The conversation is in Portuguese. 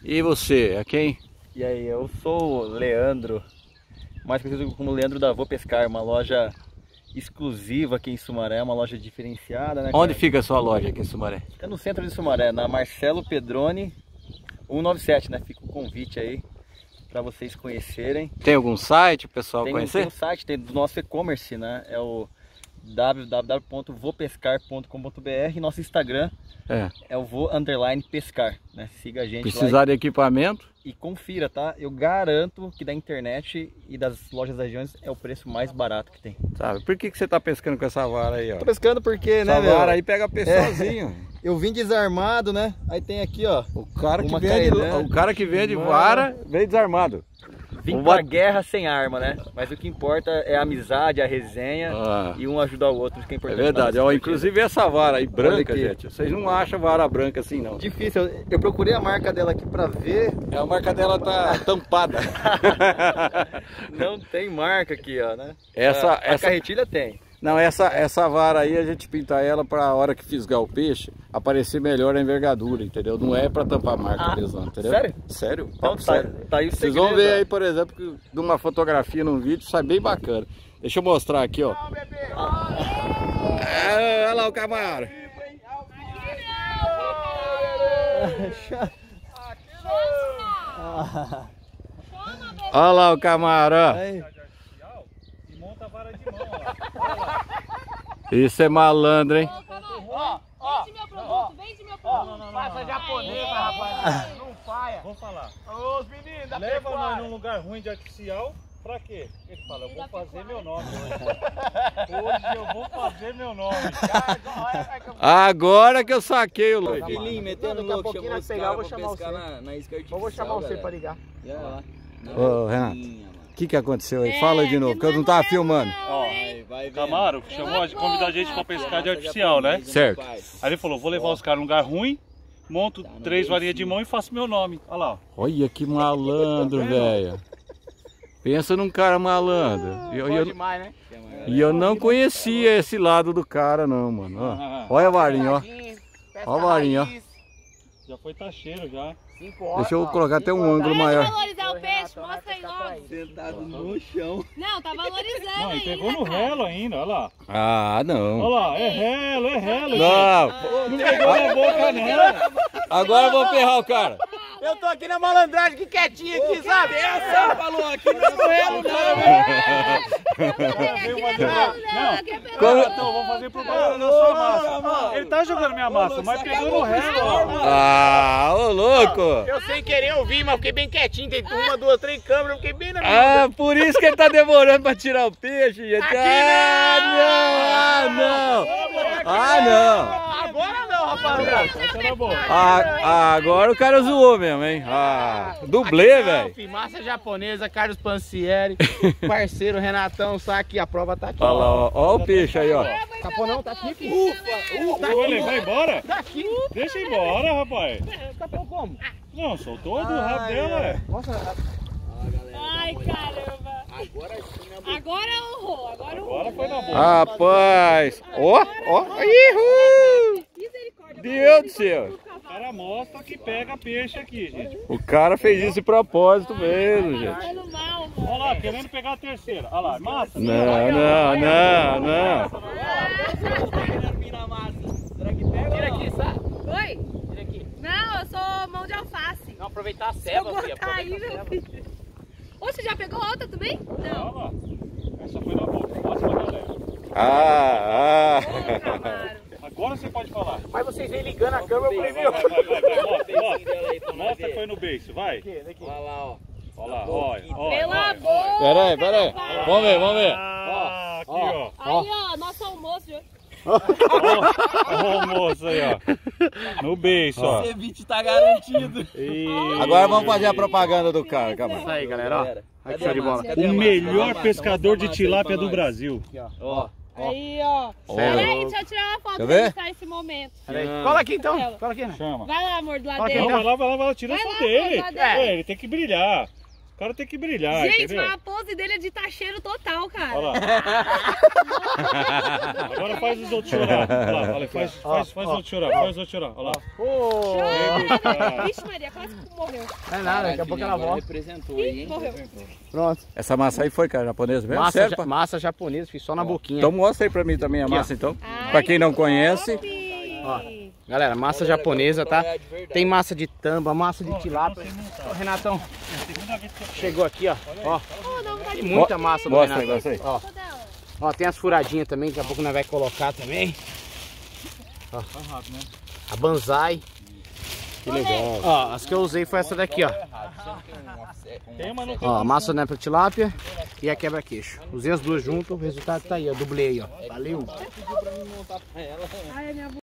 E você, é quem? E aí, eu sou o Leandro, mais conhecido como Leandro da Vou Pescar, uma loja exclusiva aqui em Sumaré, uma loja diferenciada, né? Onde fica a sua loja aqui em Sumaré? Fica no centro de Sumaré, na Marcelo Pedroni 197, né? Fica o convite aí para vocês conhecerem. Tem algum site, o pessoal conhecer? Tem um site, tem do nosso e-commerce, né? É o www.vopescar.com.br e nosso Instagram é o vo_pescar, né? Siga a gente. Precisar lá de equipamento? E confira, tá? Eu garanto que da internet e das lojas da regiões é o preço mais barato que tem. Sabe, por que você tá pescando com essa vara aí, ó? Tô pescando porque, né, essa vara aí pega sozinho. Eu vim desarmado, né? Aí tem aqui, ó. O cara que vende vara veio desarmado. Vim pra guerra sem arma, né? Mas o que importa é a amizade, a resenha e um ajudar o outro, que é importante. É verdade, ó, inclusive essa vara aí branca, gente, vocês não acham vara branca assim não. Difícil, eu procurei a marca dela aqui pra ver. A marca dela tá tampada. Não tem marca aqui, ó, né? Essa carretilha tem. Não, essa vara aí a gente pinta ela para a hora que fisgar o peixe aparecer melhor a envergadura, entendeu? Não é para tampar a marca deles não, entendeu? Sério? Sério? Então, sério. Tá aí o Vocês vão ver aí, por exemplo, que de uma fotografia num vídeo, sai bem bacana. Deixa eu mostrar aqui, ó. Olha lá o camarão. Olha lá o camarão. Isso é malandro, hein? Vende meu produto, vende meu produto. Não, faça japonesa, rapaz. Não faia. Vou falar. Os meninos da leva nós num lugar ruim de artificial. Pra quê? Ele fala, eu vou fazer meu nome hoje. Hoje eu vou fazer meu nome. Agora que eu saquei o louco. Filhinho, metendo Daqui a louco, pouquinho nós pegar, eu vou chamar você. na isca artificial, Eu vou chamar você pra ligar. Ô, Renato, o que aconteceu aí? Fala de novo, que eu não tava filmando. Ó, Camaro chamou de convidar a gente pra pescar de artificial, né? Certo. Aí ele falou, vou levar os caras num lugar ruim, monto 3 varinhas de mão e faço meu nome. Olha lá, ó. Olha que malandro, velho. Pensa num cara malandro. E eu não conhecia esse lado do cara não, mano. Ó. Olha a varinha, ó. Olha a varinha, ó. Já foi tacheiro já. Deixa eu colocar até um ângulo maior. Valorizar o peixe, mostra aí logo. Sentado no chão. Não, tá valorizando Não, ainda, pegou no relo ainda, olha lá. Ah, não. Olha lá, é relo. Não. Não pegou na boca não. Agora eu vou ferrar o cara. Eu tô aqui na malandragem, que quietinho aqui, sabe? Essa falou aqui não é elo, Não, então vamos fazer propaganda na sua massa. Ele tá jogando minha massa, mas pegou no relo, ó. Ah, ô louco. Eu sem querer ouvir, mas fiquei bem quietinho. Tem 1, 2, 3 câmeras, eu fiquei bem na minha. Ah, por isso que ele tá demorando pra tirar o peixe, gente. Ah, não. Ah, não. Agora não, rapaziada. Agora o cara zoou mesmo, hein? Ah, dublê, velho. Massa japonesa, Carlos Pancieri, parceiro Renatão, saque, a prova tá aqui. Olha lá, ó o peixe aí, ó. Capô não, tá aqui, filho. Tá aqui. Vai embora? Tá aqui. Deixa ir embora, rapaz. Capô como? Não, soltou do rabo dela, é. Ai, caramba. Agora honrou, Agora foi na boca. Rapaz. Ó. Ihu. Deus do céu. O cara mostra que pega peixe aqui, gente. O cara fez isso de propósito mesmo, gente. Olha lá, querendo pegar a terceira. Olha lá, massa. Não. Tira aqui, sabe? Oi? Tira aqui. Não, eu sou mão de alface. Não, aproveitar a Se eu ceva, filha. cortar aí, meu filho. Ô, você já pegou outra também? Não. Olha lá. Essa foi na boca. Mostra pra galera. Ô, Camaro. Agora você pode falar. Mas vocês vêm ligando a câmera, eu falei, meu. Mostra que foi no beiço, vai. Olha lá, ó. Olha lá, olha. Pela boca. Pera aí. Vamos ver. Ah, aqui, ó. Aí, ó, nosso almoço de hoje. Ó o moço aí, ó. No beiço, ó. O ceviche tá garantido. Agora vamos fazer a propaganda do cara, calma. Isso aí, galera, ó. Aqui, show de bola. O melhor pescador de tilápia do Brasil. Ó. Aí, ó. Olha. Peraí, deixa eu tirar uma foto Quer pra ver? registrar esse momento. Cola aqui então. Cola aqui, né? Chama. Vai lá, amor, do lado Não, dele. vai lá, tira Vai a lá, foto dele. vai lá. Ele tem que brilhar. O cara tem que brilhar, Gente, entendeu? mas a pose dele é de tacheiro total, cara. Olha lá. Agora faz os outros chorar. Olha lá, olha, faz os outros chorar, faz os outros chorar. Olha lá. Chora! Vixe Maria, quase morreu. Não é nada, daqui a pouco ela volta. Representou aí, hein? Morreu. Pronto. Essa massa aí foi, cara, japonesa mesmo? Massa, Sério, pá? massa japonesa, fiz só na boquinha. Então mostra aí pra mim também a massa, então. Ai, Pra quem não conhece. Ó, galera, massa japonesa, tá? Tem massa de tamba, massa de tilápia. Ó, Renatão, chegou aqui, ó. Ó, tem muita massa do Mostra o Renato. negócio aí. Ó, ó, tem as furadinhas também, daqui a pouco nós vai colocar também. Ó, a banzai. Que legal. Ó, as que eu usei foi essa daqui, ó. Ó, a massa né, pra tilápia e a quebra-queixo. Usei as duas juntas, o resultado tá aí, ó. Dublei, ó. Valeu. Ai, a minha